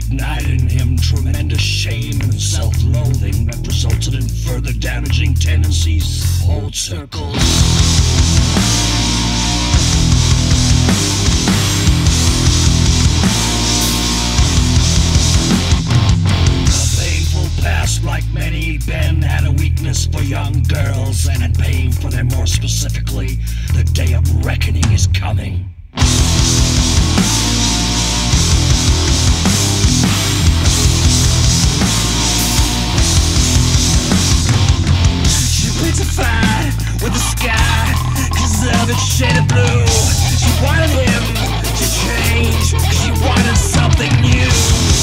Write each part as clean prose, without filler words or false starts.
ignite in him tremendous shame and self-loathing that resulted in further damaging tendencies. Hold circles. Like many, Ben had a weakness for young girls and had pain for them. More specifically, the day of reckoning is coming. She picked a fight with the sky 'cause of its shade of blue. She wanted him to change 'cause she wanted something new.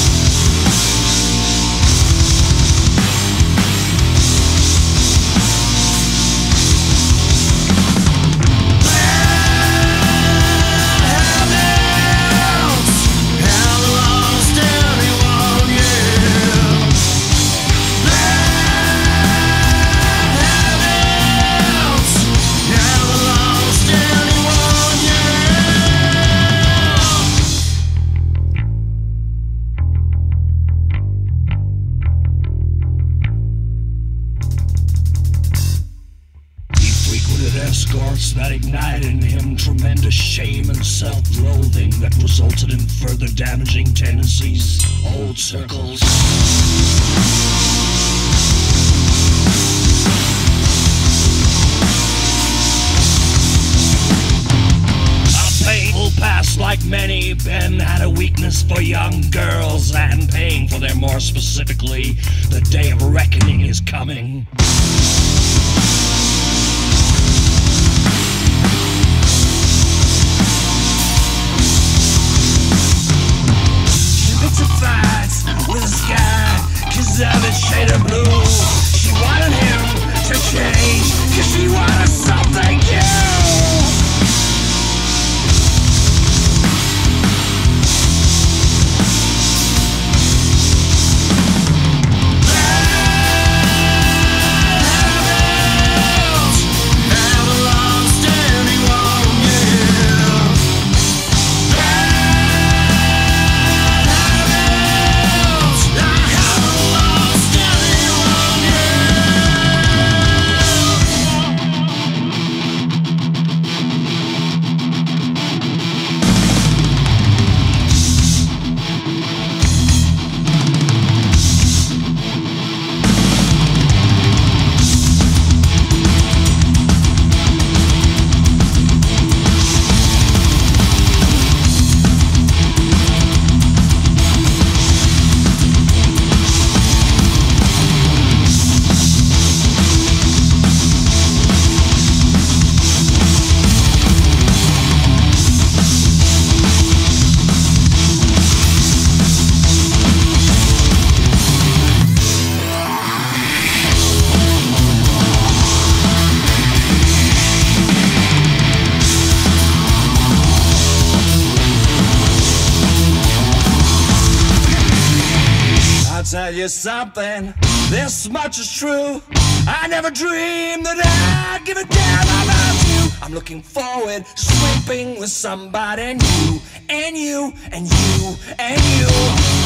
Escorts that ignited in him tremendous shame and self-loathing that resulted in further damaging tendencies. Old circles. A painful past like many, Ben had a weakness for young girls and paying for them. More specifically, the day of reckoning is coming. Fights with the sky 'cause of its shade of blue. She wanted him to change 'cause she wanted something new. Tell you something, this much is true. I never dreamed that I'd give a damn about you. I'm looking forward to sleeping with somebody new, and you, and you, and you.